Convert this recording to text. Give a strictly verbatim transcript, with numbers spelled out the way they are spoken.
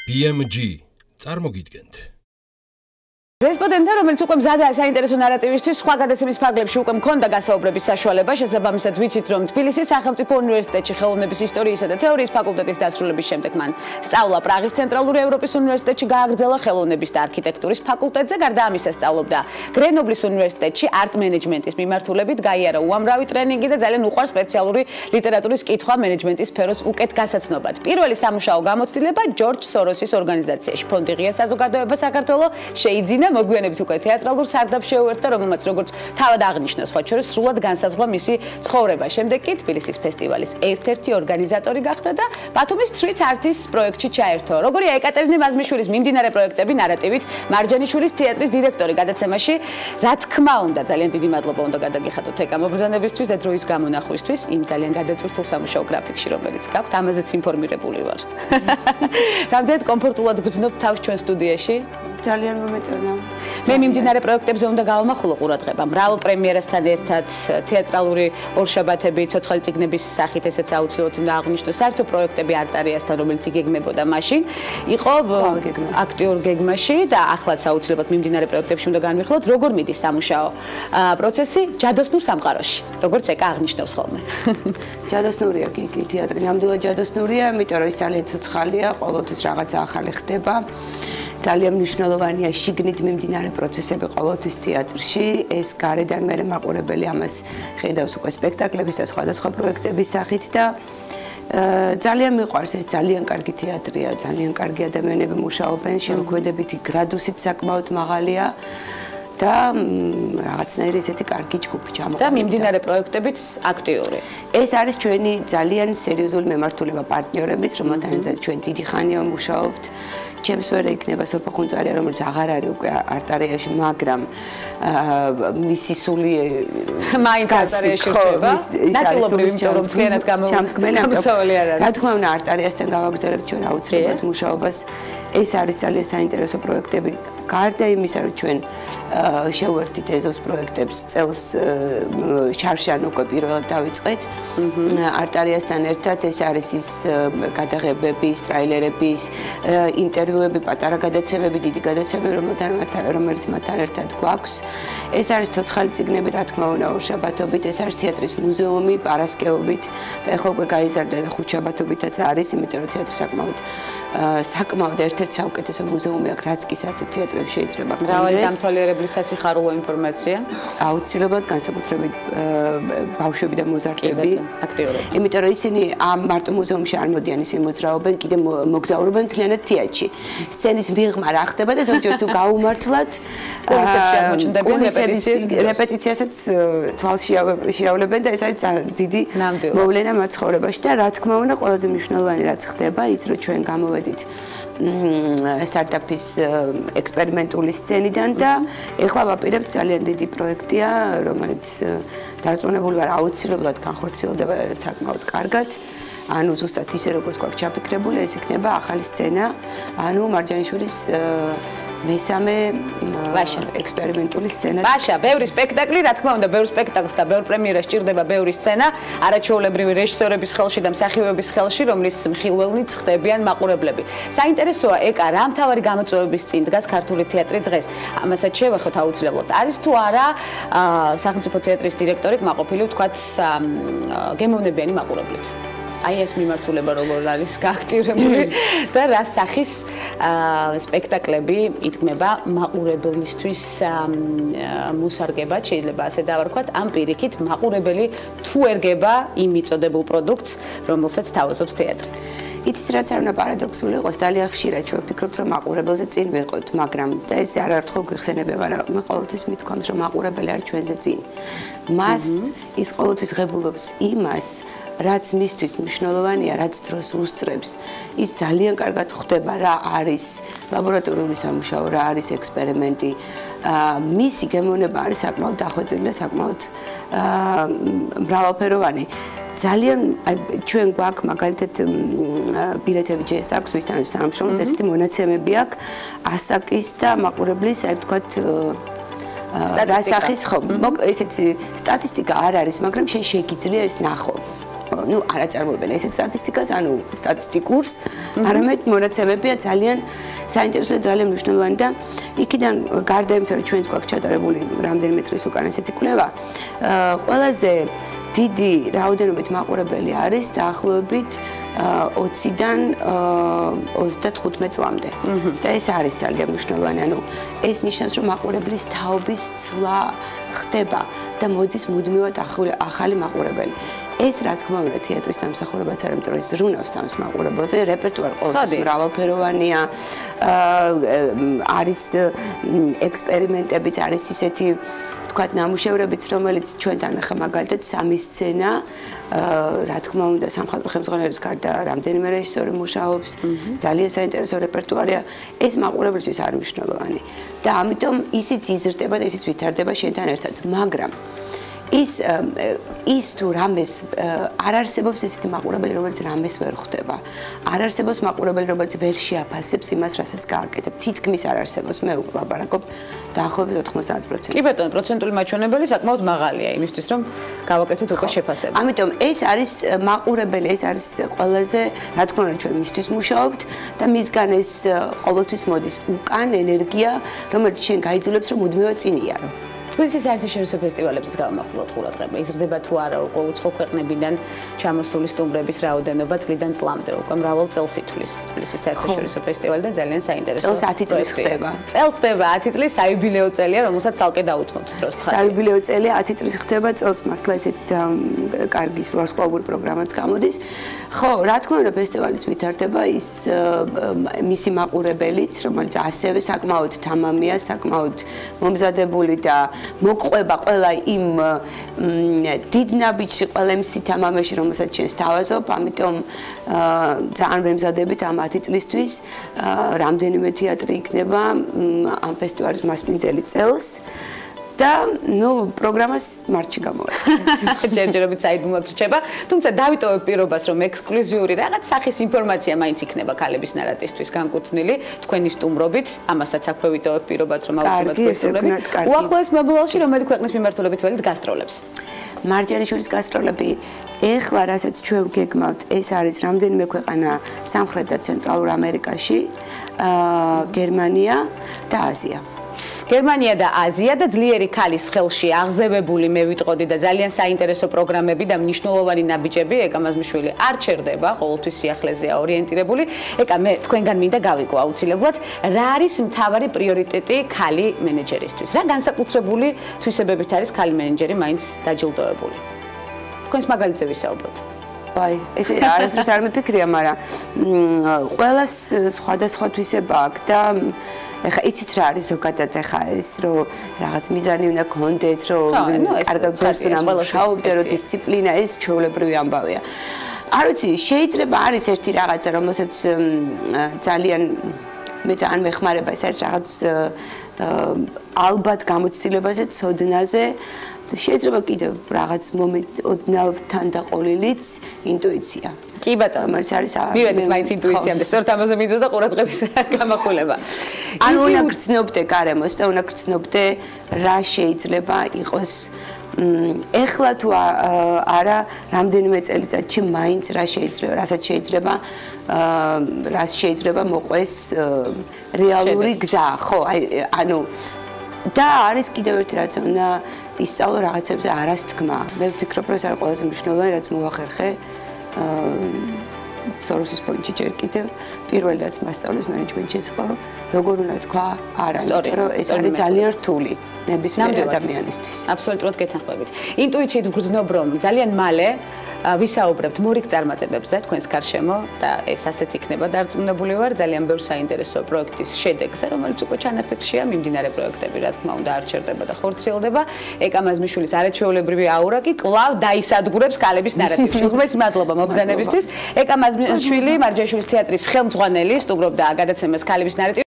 B M G წარმოგიდგენთ. Respondente, რომელიც უკვე მზადაა საინტერესო ნარატივისთვის, სხვა გადაცემის ფარგლებში უკვე მქონდა გასაუბრების საშუალება, შესაბამისად ვიცით, რომ თბილისის სახელმწიფო უნივერსიტეტში ხელოვნების ისტორიისა და თეორიის ფაკულტეტის დასრულების შემდეგ მან სწავლა პრაღის ცენტრალური ევროპის უნივერსიტეტში, გააგრძელა ხელოვნების და არქიტექტურის ფაკულტეტზე, გარდა ამისა სწავლობდა გრენობლის უნივერსიტეტში არტ მენეჯმენტის მიმართულებით, გაიარა უამრავი ტრენინგი და ძალიან უყვარს სპეციალური ლიტერატურის კითხვა მენეჯმენტის სფეროს უკეთ გასაცნობად. პირველი სამუშაო გამოცდილება ჯორჯ სოროსის ორგანიზაციაში, ფონდი ღია საზოგადოება საქართველო შეიძინა მოგვიანებით უკვე თეატრალურ სარდაფს შეუერთდა, რომელმაც როგორც თავად აღნიშნა, სხვა შორის სრულად განსაზღვრა მისი ცხოვრება. შემდეგ კი თბილისის ფესტივალის ერთ-ერთი ორგანიზატორი გახდა და ბათუმის Street Artists პროექტში ჩაერთო. როგორია ეკატერინე მაზმიშვილის მიმდინარე პროექტები ნარატივით, მარჯანიშვილის თეატრის დირექტორი გადაცემაში, რა თქმა უნდა, ძალიან დიდი მადლობა უნდა გადაგიხადოთ ეკა მობრძანებისთვის და დროის გამონახვისთვის, იმ ძალიან გადატვირთულ სამუშაო გრაფიკში, რომელიც გაქვთ, ამაზეც ინფორმირებული ვარ. რამდენად კომფორტულად გრძნობ თავს ჩვენ სტუდიაში? ძალიან მომეწონა. მე მიმდინარე პროექტებზე უნდა გავამახვილო ყურადღება. მრავალ პრემიერასთან ერთად თეატრალური ორშაბათები, ცოცხალი წიგნების სახით, ესეც აუცილებლად უნდა აღვნიშნო. საერთო პროექტები არტარიასთან, რომელიც იგეგმებოდა მაშინ, იყო აქტიურ გეგმაში და ახლაც აუცილებლად მიმდინარე პროექტებში უნდა განვიხილოთ, როგორ მიდის სამუშაო პროცესი ჯადოსნურ სამყაროში, როგორც ეკა აღნიშნავს ხოლმე. ჯადოსნურია კი, კი, თეატრი ნამდვილად ჯადოსნურია, იმიტომ რომ ის ძალიან ცოცხალია, ყოველთვის რაღაცა ახალი ხდება. ძალიან მნიშვნელოვანია შიგნით მიმდინარე პროცესები ყოველთვის თეატრში. ეს გარედან მე მაყურებელი ამას ხედავს უკვე სპექტაკლების და სხვადასხვა პროექტების სახით და ძალიან მიყვარს, ეს ძალიან კარგი თეატრია, ძალიან კარგი ადამიანები მუშაობენ, შემოქმედებითი გრადუსით საკმაოდ მაღალია. და რაღაცნაირი ესეთი კარგი ჯგუფი ჩამოყალიბდა. და მიმდინარე პროექტებიც აქტიური. ეს არის ჩვენი ძალიან სერიოზული მემართულება პარტნიორების, რომელთან ერთად ჩვენ დიდი ხანია ვმუშაობთ. ჩემს მერე იქნება სოფო ხუნწარია, რომელიც აღარ არის უკვე არტარიაში, მაგრამ მისი სული მაინც არტარიაში რჩება. ნაწილობრივ, იმიტომ რომ თქვენად გამოსავალი არ არის. რა თქმა უნდა, არტარიასთან გავაგრძელებთ ჩვენ აუცილებლად მუშაობას. ეს არის ძალიან საინტერესო პროექტები. გარდა იმისა, რომ ჩვენ შევერთით ეზოს პროექტებს წელს შარშან უკვე პირველად დავიწყეთ. არტარიასთან ერთად ეს არის ის გადაღებების, ტრაილერების, ინტერვიუები, პატარა გადაცემები, დიდი გადაცემები, რომელიც მათთან ერთად გვაქვს. ეს არის ცოცხალი წიგნები, რა თქმა უნდა, ორშაბათობით, ეს არის თეატრის მუზეუმი, პარასკევობით და ეხლა უკვე გაიზარდა და ხუთშაბათობითაც არის, იმიტომ რომ თეატრი საკმაოდ საკმაოდ ერთ-ერთი საუკეთესო მუზეუმი აქვს, რაც კი საერთოდ თეატრებში შეიძლება გქონდეს. მრავალი დამთვალიერებლის სასიხარულო ინფორმაცია. აუცილებლად განსაკუთრებით ბავშვები და მოზარდები, აქტიურები. იმიტომ რომ ისინი ამ მარტო მუზეუმში არ მოდიან, ისინი მოძრაობენ, კიდე მოგზაურობენ მთლიანად თეატრში. სცენის მიღმა რა ხდება და ზოგჯერ თუ გაუმართლად კულისებში აღმოჩნდებიან რეპეტიციასაც თვალში შეავლებენ და ეს არის დიდი მოვლენა მათ ცხოვრებაში და რა თქმა უნდა, ყველაზე მნიშვნელოვანი რაც ხდება, ის რომ ჩვენ გამოვედით სტარტაპის ექსპერიმენტული სცენიდან და ეხლა ვაპირებთ ძალიან დიდი პროექტია, რომელიც დარწმუნებული ვარ აუცილებლად განხორციელდება საკმაოდ კარგად. ანუ ზუსტად ისე როგორც გვაქვს ჩაფიქრებული, ეს იქნება ახალი სცენა, ანუ მარჯანიშვილის მესამე ექსპერიმენტული სცენა. ბაშა, ბევრი სპექტაკლი, რა თქმა უნდა, ბევრ სპექტაკლს და ბევრ პრემიერას ჭირდება ბევრი სცენა, არაჩვეულებრივი რეჟისორების ხელში და მსახიობების ხელში, რომლის მხილველნიც ხდებიან მაყურებლები. საინტერესოა ეკა, რა მთავარი გამოწვევების წინ დგას ქართული თეატრი დღეს. ამასაც შევეხოთ აუცილებლად. არის თუ არა სახელმწიფო თეატრის დირექტორი კმაყოფილი, ვთქვათ, გემოვნებიანი მაყურებლით? აი ეს მიმართულება როგორ არის გააქტიურებული და რა სახის სპექტაკლები იდგმება მაყურებლისთვის მოსარგებად, შეიძლება ასე დავარქვათ, ამ პირიქით მაყურებელი თუ ერგება იმ მიწოდებულ პროდუქტს, რომელსაც თავაზობს თეატრი. იცით რაც არ უნდა პარადოქსული იყოს, ძალიან ხშირად შევფიქრობთ, რომ მაყურებელზე წინ ვიყოთ, მაგრამ და ეს არაერთხელ გვიხსენებია, მაგრამ მე ყოველთვის მithქვამს, რომ მაყურებელი არის ჩვენზე წინ. მას ის ყოველთვის ღებულობს იმას, რაც მისთვის მნიშვნელოვანია, რაც დროს უსწრებს, ის ძალიან კარგად ხვდება რა არის ლაბორატორიული სამუშაო, რა არის ექსპერიმენტი. მისი გემოვნება არის საკმაოდ დახვეწილი და საკმაოდ მრავალფეროვანი. ძალიან ჩვენ გვაქვს მაგალითად ბილეთები ჯეს აქვს ვისთანაც თანამშრომლობთ, ესეთი მონაცემები აქვს ასაკის და მაყურებლის, აი ვთქვათ რასახის ხო, ესეთი სტატისტიკა არ არის, მაგრამ შენ შეგიძლია ეს ნახო. ნუ არ აწარმოებენ ესეთ სტატისტიკას, ანუ სტატისტიკურს, არამედ მონაცემებია ძალიან საინტერესო და ძალიან მნიშვნელოვანი და იქიდან გარდა იმისა, რომ ჩვენს გვაქვს ჩატარებული რამდენიმე წლის უკან ესეთი კვლევა, ყველაზე დიდი რაოდენობით მაყურებელი არის დაახლოებით ოციდან ოცდათხუთმეტ წლამდე. და ეს არის ძალიან მნიშვნელოვანი. ანუ ეს ნიშნავს, რომ მაყურებლის თაობის ცვლა ხდება და მოდის მუდმივად ახალი მაყურებელი. ეს რა თქმა უნდა თეატრის დამსახურებაც არ იმიტომ ეს ზრუნავს თამის მაყურებელზე, რეპერტუარი ყოველთვის მრავალფეროვანია, არის ექსპერიმენტებიც, არის ისეთი თქვათ ნამუშევრებიც, რომელიც ჩვენთან ახლა მაგალითად სამი სცენა, რა თქმა უნდა სამხატვრო ხელმძღვანელის გარდა რამდენიმე რეჟისორი მუშაობს, ძალიან საინტერესო რეპერტუარია, ეს მაყურებლისთვის არის მნიშვნელოვანი. და ამიტომ ისიც იზრდება და ისიც ვითარდება შენთან ერთად, მაგრამ ის ის თუ რამეს არ არსებობს ესეთი მაყურებელი, რომელიც რამეს ვერ ხვდება. არ არსებობს მაყურებელი, რომელიც ვერ შეაფასებს იმას, რასაც გააკეთებ. თითქმის არ არსებობს. მე ვლაპარაკობ დაახლოებით ოთხმოცდაათ პროცენტზე. კი ბატონო, პროცენტული მაჩვენებელი საკმაოდ მაღალია იმისთვის, რომ გავაკეთოთ უკვე შეფასება. ამიტომ ეს არის მაყურებელი, ეს არის ყველაზე, რა თქმა უნდა, ჩვენ მისთვის მუშაობთ და მისგან ეს ყოველთვის მოდის უკან ენერგია, რომელიც შენ გაიძულებს, რომ მუდმივად წინ იარო. თბილისის საერთაშორისო ფესტივალებზეც გავამახვილოთ ყურადღება. იზრდება თუ არა უკვე უცხო ქვეყნებიდან ჩამოსული სტუმრების რაოდენობა წლიდან წლამდე. უკვე მრავალ წელს ითვლის თბილისის საერთაშორისო ფესტივალი და ძალიან საინტერესო. წელს ათი წლის ხდება. წელს ხდება ათი წლის საიუბილეო წელია, რომელსაც ცალკე დაუთმობთ დროს ცხადია. საიუბილეო წელი ათი წლის ხდება, წელს მართლა ესეთი კარგი ვარსკვლავური პროგრამაც გამოდის. ხო, რა თქმა უნდა, ფესტივალიც ვითარდება ის მისი მაყურებელიც, რომელიც ასევე საკმაოდ თამამია, საკმაოდ მომზადებული და მოყვება ყველა იმ დიდ ნაბიჯში, ყველა იმ სითამამეში, რომელსაც ჩვენ სთავაზობ, ამიტომ ძალიან ვემზადებით ამ ათი წლისთვის, რამდენიმე თეატრი იქნება ამ ფესტივალის მასპინძელი წელს. და ნუ პროგრამას მარტში გამოვაცხადეთ. ჯერჯერობით საიდუმლოდ რჩება, თუმცა დავიტოვებ პირობას, რომ ექსკლუზიური რაღაც სახის ინფორმაცია მაინც იქნება ქალების ნარატისტვის განკუთვნილი თქვენი სტუმრობით, ამასაც აქვე ვიტოვებ პირობას, რომ აუცილებლად გესწრებით. უახლოეს მებულში რომელი ქვეყნის მიმართულებით ველით გასტროლებს? მარჯანიშვილის გასტროლები ეხლა რასაც ჩვენ გეგმავთ, ეს არის რამდენიმე ქვეყანა სამხრეთ და ცენტრალურ ამერიკაში, გერმანია და აზია. გერმანია და აზია და ძლიერი ქალის ხელში აღზევებული მე ვიტყოდი და ძალიან საინტერესო პროგრამები და მნიშვნელოვანი ნაბიჯები ეკა მაზმიშვილი არ ჩერდება, ყოველთვის სიახლეზეა ორიენტირებული. ეკა მე თქვენგან მინდა გავიგო აუცილებლად, რა არის მთავარი პრიორიტეტი ქალი მენეჯერისთვის? რა განსაკუთრებული თვისებებით არის ქალი მენეჯერი მაინც დაჯილდოებული? თქვენს მაგალითზე ვისაუბროთ. აი, ეს არის არ მიფიქრია, მაგრამ ყველას სხვადასხვა თვისება აქვს და ეხა იცით რა არის ზოგადად ეხა ეს რომ რაღაც მიზანი უნდა გქონდეს, რომ კარგად პერსონალი მუშაობდეს, რომ დისციპლინა ეს ჩვეულებრივი ამბავია. არ ვიცი, შეიძლება არის ერთი რაღაცა, რომელსაც ძალიან მე ძალიან მეხმარება, ეს არის რაღაც ალბათ გამოცდილებაზე, ცოდნაზე. შეიძლება კიდევ რაღაც მომენტ ოდნავ თანდაყოლილიც ინტუიცია. კი ბატონო, რომელიც არის მივედით მაინც ინტუიციამდე, სწორედ ამაზე მინდოდა ყურადღების გამახვილება. ანუ უნდა გრძნობდე გარემოს და უნდა გრძნობდე რა შეიძლება იყოს ეხლა თუ არა რამდენიმე წელიწადში მაინც რა შეიძლება, რასაც შეიძლება რას შეიძლება მოყვეს რეალური გზა, ხო, აი ანუ და არის კიდევ ერთი რაც უნდა ისწავლო რაღაცებზე არასთქმა. მე ვფიქრობ, რომ ეს არის ყველაზე მნიშვნელოვანი, რაც მოვახერხე სოროსის პოინტში ჯერ კიდევ პირველი რაც მასწავლის მენეჯმენტში სხვა როგორ უნდა თქვა არა, იმიტომ რომ ეს არის ძალიან რთული ნებისმიერ ადამიანისთვის. აბსოლუტურად გეთანხმებით. ინტუიციით ვგრძნობ, რომ ძალიან მალე ვისაუბრებთ მორიგ წარმატებებზე თქვენს გარშემო და ეს ასეც იქნება დარწმუნებული ვარ ძალიან ბევრ საინტერესო პროექტის შედეგზე, რომელიც უკვე ჩანაფიქრშია, მიმდინარე პროექტები, რა თქმა უნდა, არ ჩერდება და ხორციელდება. ეკა მაზმიშვილის არაჩვეულებრივი აურა კი კვლავ დაისადგურებს ქალების ნარატივში. უღმესი მადლობა მობრძანებისთვის. ეკა მაზმიშვილი მარჯანიშვილის თეატრის ხელმძღვანელი სტუმრობდა გადაცემას ქალების ნარატივი